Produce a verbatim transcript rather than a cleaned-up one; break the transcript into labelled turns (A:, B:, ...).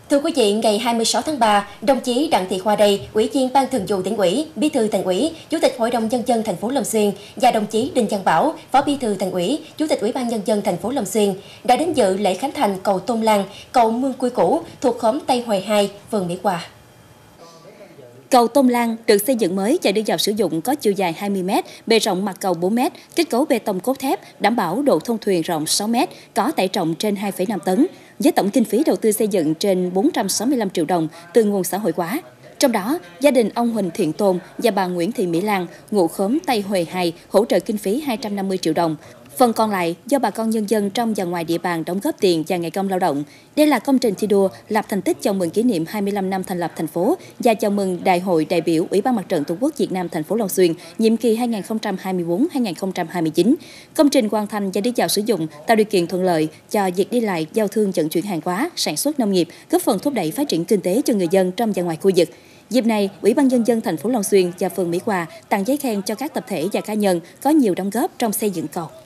A: Thưa quý vị, ngày hai mươi sáu tháng ba, đồng chí Đặng Thị Hoa Đây, Ủy viên Ban Thường vụ Tỉnh ủy, Bí thư Thành ủy, Chủ tịch Hội đồng nhân dân thành phố Long Xuyên và đồng chí Đinh Văn Bảo, Phó Bí thư Thành ủy, Chủ tịch Ủy ban nhân dân thành phố Long Xuyên đã đến dự lễ khánh thành cầu Tôn Lan, cầu Mương Quy cũ thuộc khóm Tây Hoài hai, phường Mỹ Hòa.
B: Cầu Tôn Lan được xây dựng mới và đưa vào sử dụng có chiều dài hai mươi mét, bề rộng mặt cầu bốn mét, kết cấu bê tông cốt thép, đảm bảo độ thông thuyền rộng sáu mét, có tải trọng trên hai phẩy năm tấn, với tổng kinh phí đầu tư xây dựng trên bốn trăm sáu mươi lăm triệu đồng từ nguồn xã hội hóa. Trong đó, gia đình ông Huỳnh Thiện Tôn và bà Nguyễn Thị Mỹ Lan, ngụ khóm Tây Hoài hai, hỗ trợ kinh phí hai trăm năm mươi triệu đồng. Phần còn lại do bà con nhân dân trong và ngoài địa bàn đóng góp tiền và ngày công lao động. Đây là công trình thi đua lập thành tích chào mừng kỷ niệm hai mươi lăm năm thành lập thành phố và chào mừng Đại hội đại biểu Ủy ban Mặt trận Tổ quốc Việt Nam thành phố Long Xuyên nhiệm kỳ hai nghìn không trăm hai mươi tư đến hai nghìn không trăm hai mươi chín. Công trình hoàn thành và đi vào sử dụng tạo điều kiện thuận lợi cho việc đi lại, giao thương, vận chuyển hàng hóa, sản xuất nông nghiệp, góp phần thúc đẩy phát triển kinh tế cho người dân trong và ngoài khu vực. Dịp này, Ủy ban nhân dân thành phố Long Xuyên và phường Mỹ Hòa tặng giấy khen cho các tập thể và cá nhân có nhiều đóng góp trong xây dựng cầu.